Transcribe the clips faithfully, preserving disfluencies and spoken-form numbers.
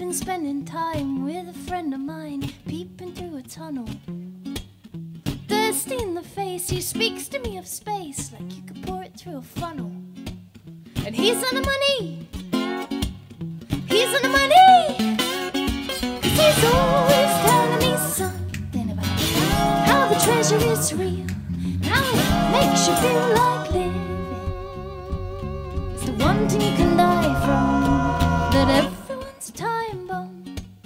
been spending time with a friend of mine, peeping through a tunnel. Thirsty in the face, he speaks to me of space like you could pour it through a funnel. And he's on the money, he's on the money, 'cause he's always telling me something about how the treasure is real, how it makes you feel like living. It's the one thing you can die from, that everyone's a time bomb.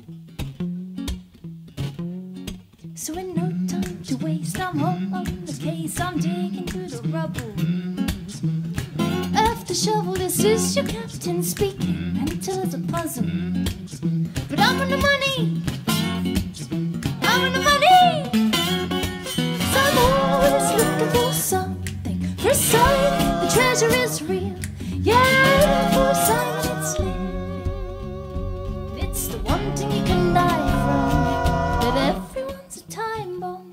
So in no time to waste, I'm hot on the case, I'm digging through the rubble. Earth to shovel, this is your captain speaking, mental as a puzzle. But I'm on the money, I'm on the money, 'cause I'm always looking for something, for a sign the treasure is real. Yeah, for a sign that it's living. It's the one thing you can die from, that everyone's a time bomb.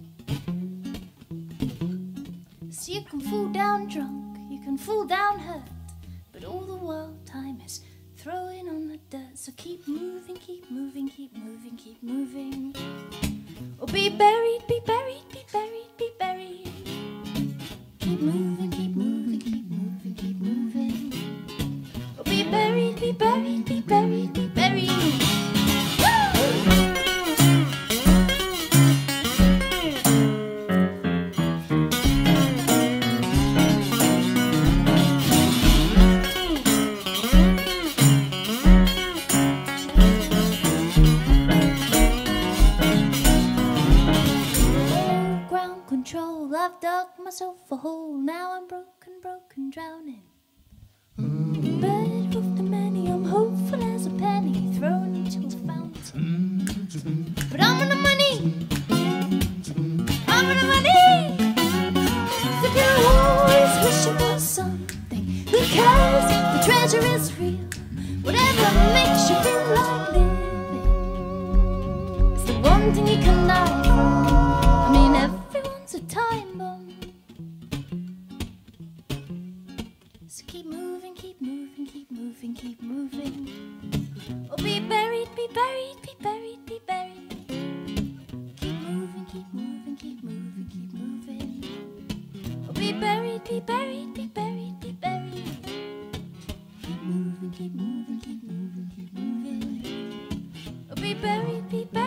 So you can fall down drunk, you can fall down hurt, but all the world time is throwing on the dirt. So keep moving, keep moving, keep moving, keep moving, or be buried, be buried, be buried, be buried. Keep moving, keep moving, keep moving, keep moving, or be buried, be buried, be buried, be buried. Control, I've dug myself a hole, now I'm broken, broken, drowning. Bird of the many, I'm hopeful as a penny thrown into a fountain. But I'm on the money, I'm on the money. If you're always wishing for something, who cares? The treasure is real. Whatever makes you feel like living, it's the one thing you can die from. I mean, everyone's a time bomb. So keep moving, keep moving, keep moving, keep moving, or be buried, be buried, be buried, be buried. Keep moving, keep moving, keep moving, keep moving, or be buried, be buried, be buried, be buried. Keep moving, keep moving, keep moving, keep moving, or be buried, be buried.